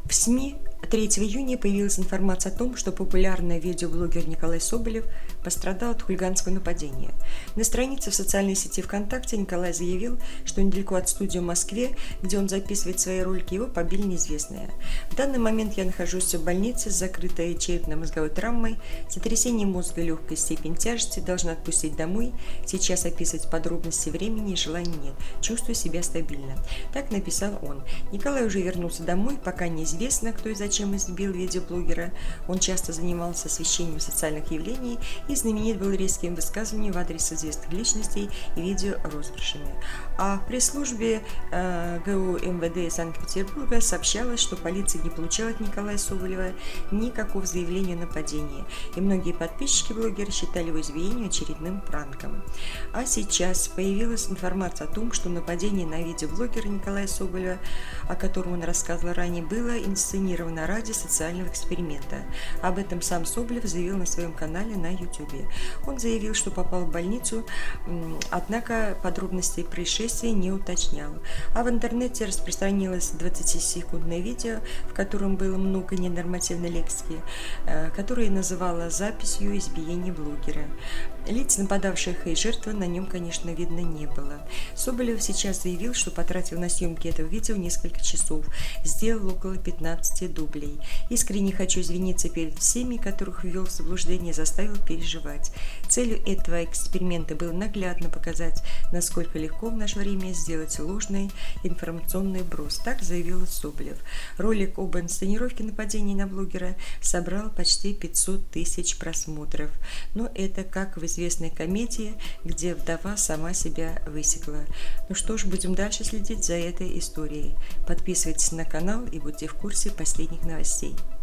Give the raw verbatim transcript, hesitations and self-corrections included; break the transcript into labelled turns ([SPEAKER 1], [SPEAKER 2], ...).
[SPEAKER 1] В СМИ третьего июня появилась информация о том, что популярный видеоблогер Николай Соболев пострадал от хулиганского нападения. На странице в социальной сети ВКонтакте Николай заявил, что недалеко от студии в Москве, где он записывает свои ролики, его побили неизвестные. В данный момент я нахожусь в больнице с закрытой черепно-мозговой травмой, сотрясение мозга легкой степени тяжести, должна отпустить домой. Сейчас описывать подробности времени и желания нет. Чувствую себя стабильно. Так написал он. Николай уже вернулся домой, пока неизвестно, кто и зачем избил видеоблогера. Он часто занимался освещением социальных явлений и знаменит был резким высказыванием в адрес известных личностей и видеорозыгрышами. А в пресс-службе э, ГУ МВД Санкт-Петербурга сообщалось, что полиция не получала от Николая Соболева никакого заявления о нападении, и многие подписчики блогера считали его избиение очередным пранком. А сейчас появилась информация о том, что нападение на видеоблогера Николая Соболева, о котором он рассказывал ранее, было инсценировано ради социального эксперимента. Об этом сам Соболев заявил на своем канале на ютубе. Он заявил, что попал в больницу, однако подробностей происшествия не уточнял. А в интернете распространилось двадцатисекундное видео, в котором было много ненормативной лексики, которое называло записью избиения блогера. Лиц нападавших и жертвы на нем, конечно, видно не было. Соболев сейчас заявил, что потратил на съемки этого видео несколько часов, сделал около пятнадцати дублей. Искренне хочу извиниться перед всеми, которых ввел в заблуждение, заставил переживать. Целью этого эксперимента было наглядно показать, насколько легко в наше время сделать ложный информационный брос. Так заявил Соболев. Ролик об инсценировке нападения на блогера собрал почти пятьсот тысяч просмотров. Но это как в известной комедии, где вдова сама себя высекла. Ну что ж, будем дальше следить за этой историей. Подписывайтесь на канал и будьте в курсе последних новостей.